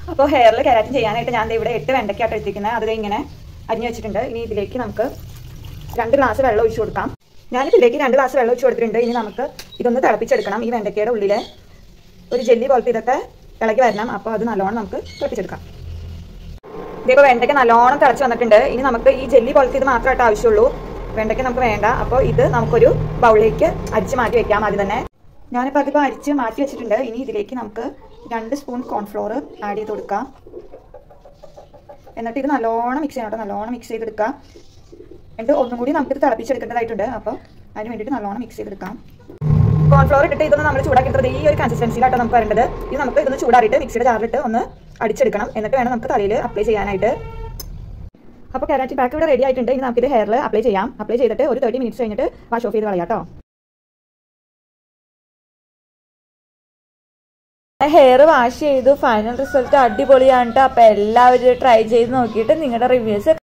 അപ്പോൾ ഹെയറിൽ കെരാറ്റിൻ ചെയ്യാനായിട്ട് ഞാൻ ഇവിടെ 8 വെണ്ടയ്ക്കായിട്ട് എടുത്തിരിക്കുന്നത്. അത് ഇങ്ങനെ അരിഞ്ഞു വെച്ചിട്ടുണ്ട്. ഇനി ഇതിലേക്ക് നമുക്ക് 2 ഗ്ലാസ് വെള്ളം ഒഴിച്ചു കൊടുക്കാം. ഞാനിപ്പോൾ ഇതിലേക്ക് 2 ഗ്ലാസ് വെള്ളം ഒഴിച്ചു കൊടുത്തിട്ടുണ്ട്. ഇനി നമുക്ക് ഇതൊന്ന് തിളപ്പിച്ചെടുക്കണം. ഈ വെണ്ടയ്ക്കയുടെ ഉള്ളിൽ ഒരു ജെല്ലി പോലത്തെ ഇതൊക്കെ ഇളകി വരണം. അപ്പോൾ അത് നല്ലോണം നമുക്ക് തിളപ്പിച്ചെടുക്കാം. ഇതിപ്പോൾ വെണ്ടയ്ക്ക നല്ലോണം തിളച്ച് വന്നിട്ടുണ്ട്. ഇനി നമുക്ക് ഈ ജെല്ലി പോലത്തെ ഇത് മാത്രമായിട്ട് ആവശ്യമുള്ളൂ. വെണ്ടയ്ക്ക നമുക്ക് വേണ്ട. അപ്പോൾ ഇത് നമുക്കൊരു ബൗളിലേക്ക് അരിച്ച് മാറ്റി വെക്കാം. ആദ്യം തന്നെ ഞാനിപ്പോൾ അതിപ്പോൾ അരിച്ച് മാറ്റി വെച്ചിട്ടുണ്ട്. ഇനി ഇതിലേക്ക് നമുക്ക് 2 സ്പൂൺ കോൺഫ്ലോർ ആഡ് ചെയ്ത് കൊടുക്കാം. എന്നിട്ട് ഇത് നല്ലോണം മിക്സ് ചെയ്യണം കേട്ടോ. നല്ലോണം മിക്സ് ചെയ്തെടുക്കാം. എന്നിട്ട് ഒന്നും കൂടി നമുക്കിത് തിളപ്പിച്ചെടുക്കേണ്ടതായിട്ടുണ്ട്. അപ്പോൾ അതിന് വേണ്ടിയിട്ട് നല്ലോണം മിക്സ് ചെയ്തെടുക്കാം. കോൺഫ്ലോർ ഇട്ടിട്ട് ഇതൊന്ന് നമ്മൾ ചൂടാക്കിയിട്ട് ഈ ഒരു കൺസിസ്റ്റൻസിയിലാട്ടോ നമുക്ക് വരേണ്ടത്. ഇത് നമുക്ക് ഇതൊന്ന് ചൂടാറിയിട്ട് മിക്സിയുടെ ജാറിലിട്ട് ഒന്ന് അടിച്ചെടുക്കണം. എന്നിട്ട് വേണം നമുക്ക് തലയിൽ അപ്ലൈ ചെയ്യാനായിട്ട്. അപ്പോൾ കെരാറ്റിൻ പാക്ക് ഇവിടെ റെഡി ആയിട്ടുണ്ട്. ഇനി നമുക്കിത് ഹെയറിൽ അപ്ലൈ ചെയ്യാം. അപ്ലൈ ചെയ്തിട്ട് ഒരു 30 മിനിറ്റ്സ് കഴിഞ്ഞിട്ട് വാഷ് ഓഫ് ചെയ്ത് കളയാം കേട്ടോ. ഹെയർ വാഷ് ചെയ്തു. ഫൈനൽ റിസൾട്ട് അടിപൊളിയാണ് കേട്ടോ. അപ്പോൾ എല്ലാവരും ട്രൈ ചെയ്ത് നോക്കിയിട്ട് നിങ്ങളുടെ റിവ്യൂസ്